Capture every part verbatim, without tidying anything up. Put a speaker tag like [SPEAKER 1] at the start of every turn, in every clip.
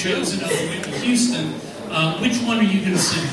[SPEAKER 1] chosen of Whitney Houston. Uh, which one are you going to sing?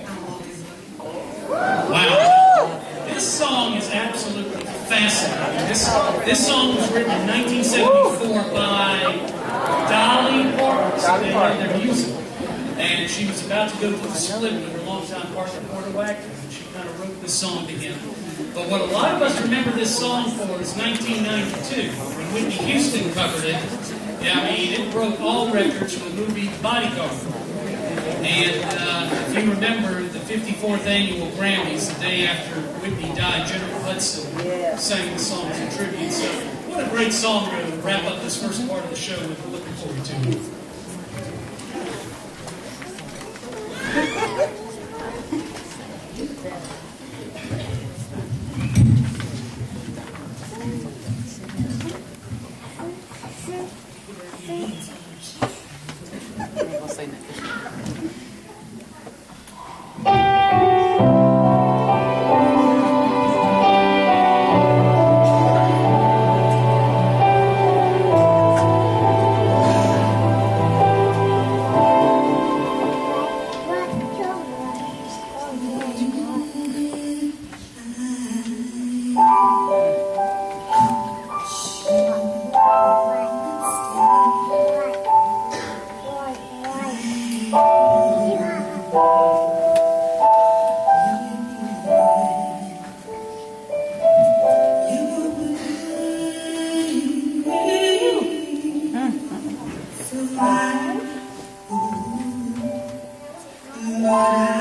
[SPEAKER 1] Wow. This song is absolutely fascinating. This, this song was written in nineteen seventy-four by Dolly Parton. So they had their music. And she was about to go through the split with her longtime partner, Porter Wagoner, and she kind of wrote this song to him. But what a lot of us remember this song for is nineteen ninety-two, when Whitney Houston covered it. Yeah, I mean, it broke all records for the movie Bodyguard. And uh, if you remember the fifty-fourth annual Grammys, the day after Whitney died, Jennifer Hudson sang the song as a tribute. So what a great song to wrap up this first part of the show with. We're looking forward to it.
[SPEAKER 2] Bye.